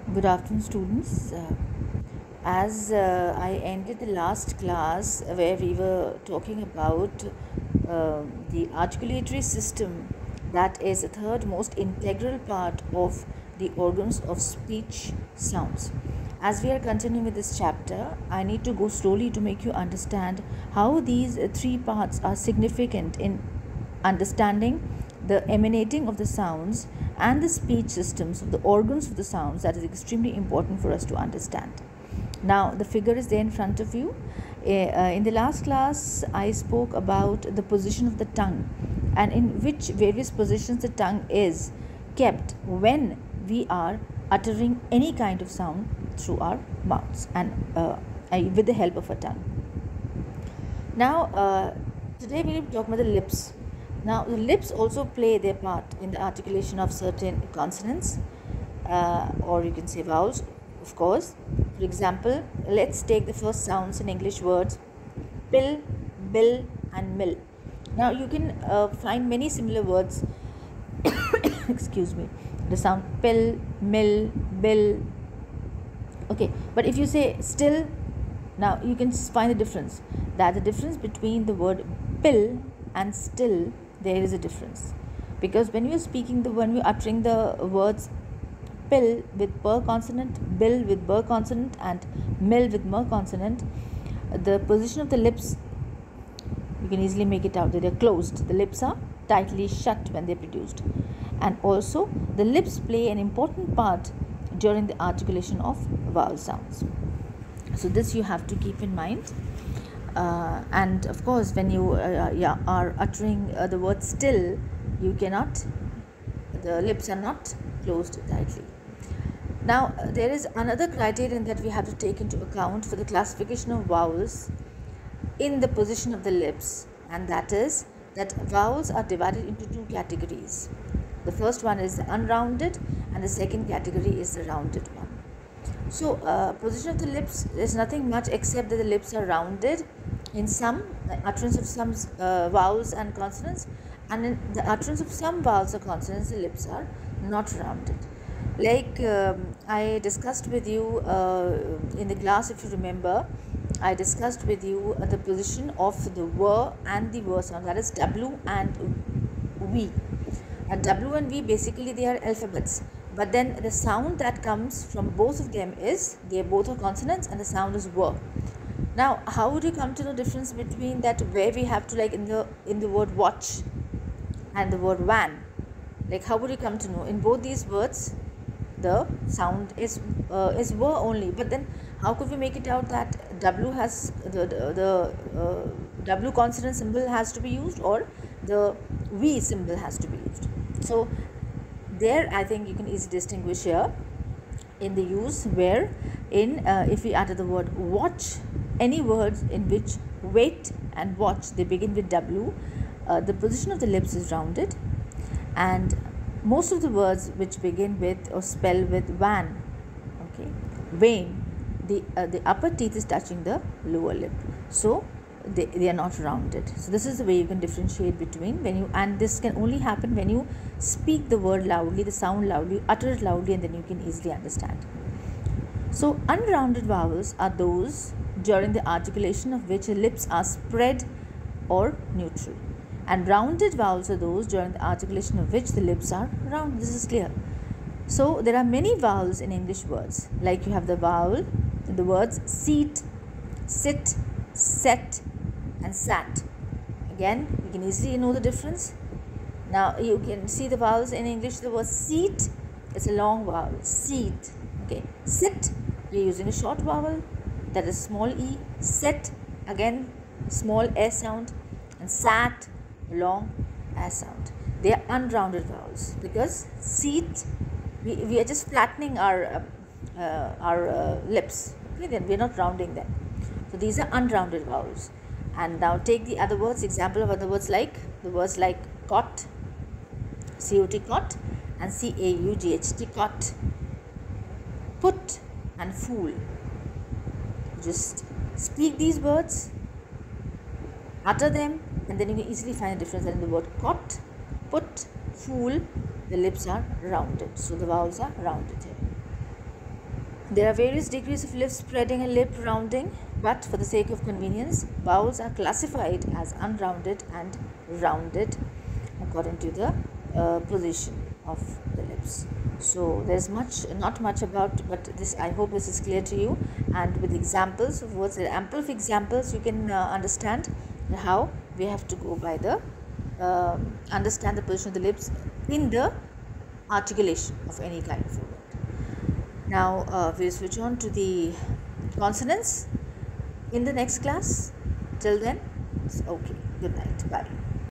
Good afternoon, students. As I ended the last class where we were talking about the articulatory system, that is the third most integral part of the organs of speech sounds. As we are continuing with this chapter, I need to go slowly to make you understand how these three parts are significant in understanding the emanating of the sounds and the speech systems of the organs of the sounds. That is extremely important for us to understand. Now the figure is there in front of you. In the last class I spoke about the position of the tongue and in which various positions the tongue is kept when we are uttering any kind of sound through our mouths and with the help of a tongue. Now today we will talk about the lips. Now, the lips also play their part in the articulation of certain consonants, or you can say vowels, of course. For example, let's take the first sounds in English words: pill, bill, and mill. Now, you can find many similar words. Excuse me. The sound pill, mill, bill. Okay, but if you say still, now you can find the difference. That the difference between the word pill and still, there is a difference, because when you are speaking when you are uttering the words pill with per consonant, bill with ber consonant, and mill with mer consonant, the position of the lips, you can easily make it out that they are closed. The lips are tightly shut when they are produced, and also the lips play an important part during the articulation of vowel sounds. So this you have to keep in mind. And of course, when you are uttering the word still, you cannot, the lips are not closed tightly. Now there is another criterion that we have to take into account for the classification of vowels in the position of the lips, and that is that vowels are divided into two categories. The first one is the unrounded and the second category is the rounded one. So position of the lips is nothing much except that the lips are rounded in some utterance of some vowels and consonants, and in the utterance of some vowels or consonants the lips are not rounded. Like I discussed with you in the class, if you remember, I discussed with you the position of the w and the w sound, that is w and v. And w and v, basically they are alphabets, but then the sound that comes from both of them is, they both are consonants and the sound is w. Now how would you come to know difference between that, where we have to, like in the word watch and the word van, like how would you come to know? In both these words the sound is w only, but then how could we make it out that w has the w consonant symbol has to be used or the v symbol has to be used? So there I think you can easily distinguish here in the use where in if we utter the word watch, any words in which wait and watch they begin with w, the position of the lips is rounded, and most of the words which begin with or spell with van, okay, vain, the upper teeth is touching the lower lip, so they are not rounded. So this is the way you can differentiate between when you, and this can only happen when you speak the word loudly, the sound loudly, utter it loudly, and then you can easily understand. So unrounded vowels are those during the articulation of which the lips are spread or neutral, and rounded vowels are those during the articulation of which the lips are round. This is clear. So there are many vowels in English words, like you have the vowel in the words seat, sit, set, and sat. Again, you can easily know the difference. Now you can see the vowels in English. The word seat is a long vowel, seat. Okay, sit, we are using a short vowel, that is small e. Set, again small s sound, and sat, long s sound. They are unrounded vowels because seat, we are just flattening our lips. Okay, then we are not rounding them. So these are unrounded vowels. And now take the other words, example of other words, like the words like cot, C-O-T, cot, and C-A-U-G-H-T, cot, put, and fool. Just speak these words, utter them, and then you can easily find the difference. In the word cot, put, fool, the lips are rounded, so the vowels are rounded here. There are various degrees of lip spreading and lip rounding, but for the sake of convenience, vowels are classified as unrounded and rounded according to the position of the lips. So there's not much about, but this, I hope this is clear to you, and with examples of words, there are ample of examples, you can understand how we have to go by the understand the position of the lips in the articulation of any kind of a word. Now we'll switch on to the consonants in the next class. Till then, okay, good night, bye.